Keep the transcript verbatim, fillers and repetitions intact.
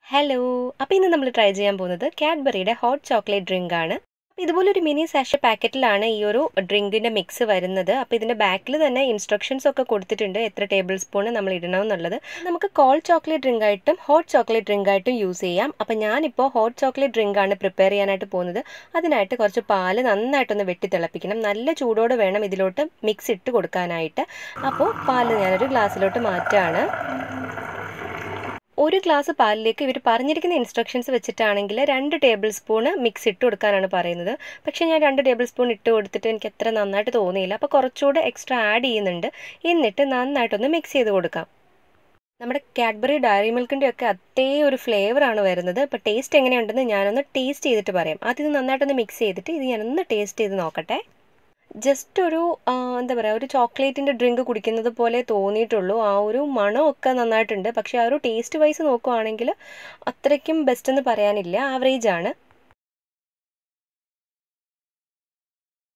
Hello, അപ്പോൾ ഇന്ന് നമ്മൾ ട്രൈ ചെയ്യാൻ പോകുന്നത് കാഡ്ബറിയുടെ ഹോട്ട് ചോക്ലേറ്റ് ഡ്രിങ്ക് ആണ്. അപ്പോൾ ഇതുപോലൊരു മിനി സാഷെ പാക്കറ്റിലാണ് ഈ ഒരു ഡ്രിങ്കിൻ്റെ മിക്സ് വരുന്നത്. അപ്പോൾ ഇതിൻ്റെ ബാക്കിൽ തന്നെ ഇൻസ്ട്രക്ഷൻസ് ഒക്കെ കൊടുത്തിട്ടുണ്ട്, എത്ര ടേബിൾ സ്പൂൺ നമ്മൾ ഇടണമെന്നുള്ളത്. നമുക്ക് കോൾഡ് ചോക്ലേറ്റ് ഡ്രിങ്ക് ആയിട്ടും ഹോട്ട് ചോക്ലേറ്റ് ഡ്രിങ്ക് ആയിട്ടും യൂസ് ചെയ്യാം. അപ്പോൾ ഞാനിപ്പോൾ ഹോട്ട് ചോക്ലേറ്റ് ഡ്രിങ്ക് ആണ് പ്രിപ്പയർ ചെയ്യാനായിട്ട് പോകുന്നത്. അതിനായിട്ട് കുറച്ച് പാല് നന്നായിട്ടൊന്ന് വെട്ടി തിളപ്പിക്കണം. നല്ല ചൂടോടെ വേണം ഇതിലോട്ട് മിക്സ് ഇട്ട് കൊടുക്കാനായിട്ട്. അപ്പോൾ പാല് ഞാനൊരു ഗ്ലാസ്സിലോട്ട് മാറ്റുകയാണ്. ഒരു ഗ്ലാസ് പാലിലേക്ക് ഇവർ പറഞ്ഞിരിക്കുന്ന ഇൻസ്ട്രക്ഷൻസ് വെച്ചിട്ടാണെങ്കിൽ രണ്ട് ടേബിൾ സ്പൂണ് മിക്സ് ഇട്ട് കൊടുക്കാനാണ് പറയുന്നത്. പക്ഷേ ഞാൻ രണ്ട് ടേബിൾ സ്പൂൺ ഇട്ട് കൊടുത്തിട്ട് എനിക്ക് അത്ര നന്നായിട്ട് തോന്നിയില്ല. അപ്പോൾ കുറച്ചുകൂടെ എക്സ്ട്രാ ആഡ് ചെയ്യുന്നുണ്ട്. എന്നിട്ട് നന്നായിട്ടൊന്ന് മിക്സ് ചെയ്ത് കൊടുക്കാം. നമ്മുടെ കാഡ്ബറി ഡയറി മിൽക്കിൻ്റെ ഒക്കെ അതേ ഒരു ഫ്ലേവറാണ് വരുന്നത്. അപ്പോൾ ടേസ്റ്റ് എങ്ങനെയുണ്ടെന്ന് ഞാനൊന്ന് ടേസ്റ്റ് ചെയ്തിട്ട് പറയാം. ആദ്യം നന്നായിട്ടൊന്ന് മിക്സ് ചെയ്തിട്ട് ഇത് ഞാനൊന്ന് ടേസ്റ്റ് ചെയ്ത് നോക്കട്ടെ. ജസ്റ്റ് ഒരു എന്താ പറയുക, ഒരു ചോക്ലേറ്റിൻ്റെ ഡ്രിങ്ക് കുടിക്കുന്നത് പോലെ തോന്നിയിട്ടുള്ളൂ. ആ ഒരു മണമൊക്കെ നന്നായിട്ടുണ്ട്. പക്ഷേ ആ ഒരു ടേസ്റ്റ് വൈസ് നോക്കുവാണെങ്കിൽ അത്രയ്ക്കും ബെസ്റ്റ് എന്ന് പറയാനില്ല, ആവറേജ് ആണ്.